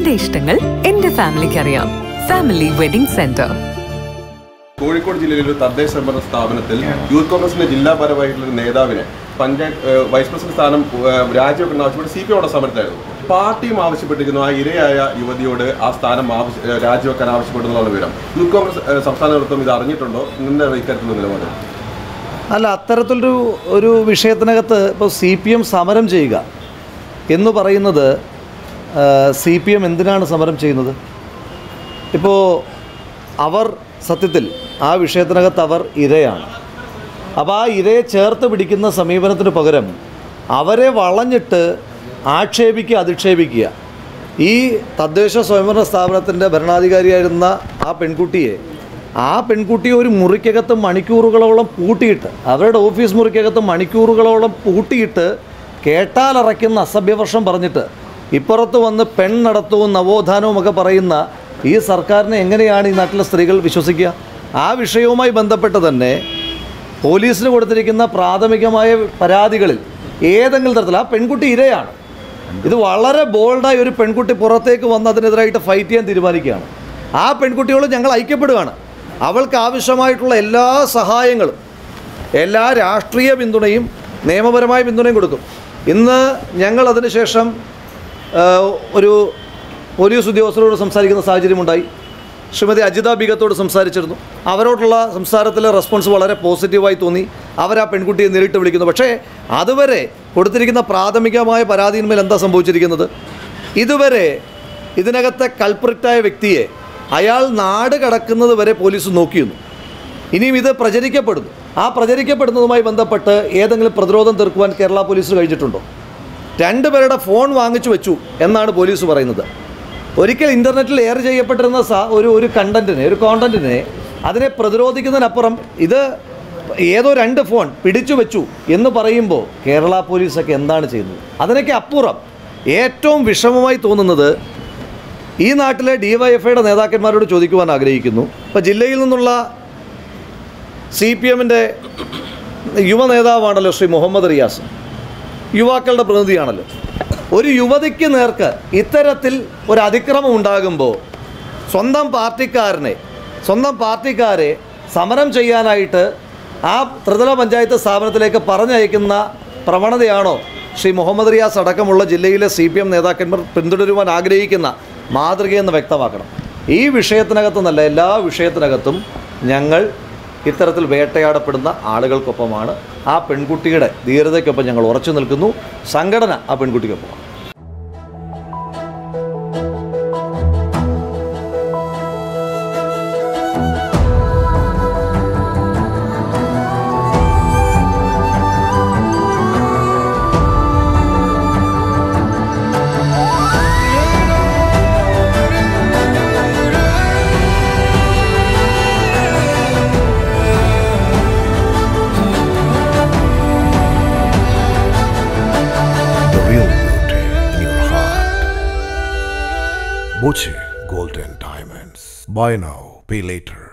എന്റെ ഇഷ്ടങ്ങൾ എന്റെ ഫാമിലിക്ക് അറിയാം. Family wedding centre. കോഴിക്കോട് ജില്ലയിലെ ഒരു തദ്ദേശ സ്വയംഭരണ സ്ഥാപനത്തിൽ യൂത്ത് കോൺഗ്രസിന്റെ ജില്ലാ ഭാരവാഹികളുടെ ഒരു നേതാവിനെ പഞ്ചായത്ത് വൈസ് പ്രസിഡന്റ് സ്ഥാനം രാജിവെക്കണം ആവശ്യപ്പെട്ട് CPM അവിടെ സമരത്തായിരുന്നു. പാർട്ടിയും ആവശ്യപ്പെട്ടിരിക്കുന്നു ആ ഇരയായ യുവതിയോട് ആ സ്ഥാനം രാജിവെക്കാൻ ആവശ്യപ്പെടുന്നുള്ള വിവരം. യൂത്ത് കോൺഗ്രസ് സംസ്ഥാന നേതൃത്വം ഇത് അറിഞ്ഞിട്ടുണ്ടോ? എന്താണ് ഇത്തരത്തിലുള്ള നിലപാട്? അല്ല, അത്തരത്തിലൊരു വിഷയത്തിനകത്ത് ഇപ്പോൾ CPM സമരം ചെയ്യുക എന്ന് പറയുന്നത് CPM എന്തിനാണ് സമരം ചെയ്യുന്നത്? ഇപ്പോൾ അവർ സത്യത്തിൽ ആ വിഷയത്തിനകത്ത് അവർ ഇരയാണ്. അപ്പോൾ ആ ഇരയെ ചേർത്ത് പിടിക്കുന്ന സമീപനത്തിന് പകരം അവരെ വളഞ്ഞിട്ട് ആക്ഷേപിക്കുക, അധിക്ഷേപിക്കുക. ഈ തദ്ദേശ സ്വയംഭരണ സ്ഥാപനത്തിൻ്റെ ഭരണാധികാരിയായിരുന്ന ആ പെൺകുട്ടിയെ ഒരു മുറിക്കകത്ത് മണിക്കൂറുകളോളം പൂട്ടിയിട്ട്, അവരുടെ ഓഫീസ് മുറിക്കകത്ത് മണിക്കൂറുകളോളം പൂട്ടിയിട്ട് കേട്ടാലറയ്ക്കുന്ന അസഭ്യവർഷം പറഞ്ഞിട്ട് ഇപ്പുറത്ത് വന്ന് പെണ്ണടത്തവും നവോത്ഥാനവും ഒക്കെ പറയുന്ന ഈ സർക്കാരിനെ എങ്ങനെയാണ് ഈ നാട്ടിലെ സ്ത്രീകൾ വിശ്വസിക്കുക? ആ വിഷയവുമായി ബന്ധപ്പെട്ട് തന്നെ പോലീസിന് കൊടുത്തിരിക്കുന്ന പ്രാഥമികമായ പരാതികളിൽ ഏതെങ്കിലും തരത്തിൽ ആ പെൺകുട്ടി ഇരയാണ്. ഇത് വളരെ ബോൾഡായി ഒരു പെൺകുട്ടി പുറത്തേക്ക് വന്ന് അതിനെതിരായിട്ട് ഫൈറ്റ് ചെയ്യാൻ തീരുമാനിക്കുകയാണ്. ആ പെൺകുട്ടിയോട് ഞങ്ങൾ ഐക്യപ്പെടുകയാണ്. അവൾക്ക് ആവശ്യമായിട്ടുള്ള എല്ലാ സഹായങ്ങളും, എല്ലാ രാഷ്ട്രീയ പിന്തുണയും നിയമപരമായ പിന്തുണയും കൊടുക്കും. ഇന്ന് ഞങ്ങൾ അതിനുശേഷം ഒരു പോലീസ് ഉദ്യോഗസ്ഥരോട് സംസാരിക്കുന്ന സാഹചര്യമുണ്ടായി. ശ്രീമതി അജിത ബീഗത്തോട് സംസാരിച്ചിരുന്നു. അവരോടുള്ള സംസാരത്തിലെ റെസ്പോൺസ് വളരെ പോസിറ്റീവായി തോന്നി. അവരാ പെൺകുട്ടിയെ നേരിട്ട് വിളിക്കുന്നു. പക്ഷേ അതുവരെ കൊടുത്തിരിക്കുന്ന പ്രാഥമികമായ പരാതിയിന്മേൽ എന്താ സംഭവിച്ചിരിക്കുന്നത്? ഇതുവരെ ഇതിനകത്തെ കൾപ്രിറ്റായ വ്യക്തിയെ അയാൾ നാട് കടക്കുന്നത് വരെ പോലീസ് നോക്കിയിരുന്നു. ഇനിയും ഇത് പ്രചരിക്കപ്പെടുന്നു. ആ പ്രചരിക്കപ്പെടുന്നതുമായി ബന്ധപ്പെട്ട് ഏതെങ്കിലും പ്രതിരോധം തീർക്കുവാൻ കേരള പോലീസ് കഴിഞ്ഞിട്ടുണ്ടോ? 2 പേരുടെ ഫോൺ വാങ്ങിച്ചു വെച്ചു എന്നാണ് പോലീസ് പറയുന്നത്. ഒരിക്കൽ ഇൻ്റർനെറ്റിൽ എയർ ചെയ്യപ്പെട്ടിരുന്ന ഒരു കോണ്ടൻറ്റിനെ അതിനെ പ്രതിരോധിക്കുന്നതിനപ്പുറം ഇത് ഏതോ 2 ഫോൺ പിടിച്ചു വെച്ചു എന്ന് പറയുമ്പോൾ കേരള പോലീസൊക്കെ എന്താണ് ചെയ്യുന്നത്? അതിനൊക്കെ അപ്പുറം ഏറ്റവും വിഷമമായി തോന്നുന്നത് ഈ നാട്ടിലെ DYFIയുടെ നേതാക്കന്മാരോട് ചോദിക്കുവാൻ ആഗ്രഹിക്കുന്നു. ഇപ്പോൾ ജില്ലയിൽ നിന്നുള്ള CPMൻ്റെ യുവ നേതാവാണല്ലോ ശ്രീ മുഹമ്മദ് റിയാസ്, യുവാക്കളുടെ പ്രതിനിധിയാണല്ലോ. ഒരു യുവതിക്ക് നേർക്ക് ഇത്തരത്തിൽ ഒരു അതിക്രമം ഉണ്ടാകുമ്പോൾ സ്വന്തം പാർട്ടിക്കാരെ സമരം ചെയ്യാനായിട്ട് ആ ത്രിതല പഞ്ചായത്ത് സ്ഥാപനത്തിലേക്ക് പറഞ്ഞയക്കുന്ന പ്രവണതയാണോ ശ്രീ മുഹമ്മദ് റിയാസ് അടക്കമുള്ള ജില്ലയിലെ CPM നേതാക്കന്മാർ പിന്തുടരുവാൻ ആഗ്രഹിക്കുന്ന മാതൃകയെന്ന് വ്യക്തമാക്കണം. ഈ വിഷയത്തിനകത്തുനിന്നല്ല, എല്ലാ വിഷയത്തിനകത്തും ഞങ്ങൾ ഇത്തരത്തിൽ വേട്ടയാടപ്പെടുന്ന ആളുകൾക്കൊപ്പമാണ്. ആ പെൺകുട്ടിയുടെ ധീരതയ്ക്കൊപ്പം ഞങ്ങൾ ഉറച്ചു നിൽക്കുന്നു. സംഘടന ആ പെൺകുട്ടിക്കൊപ്പമാണ്. Boche Gold and Diamonds. Buy now, pay later.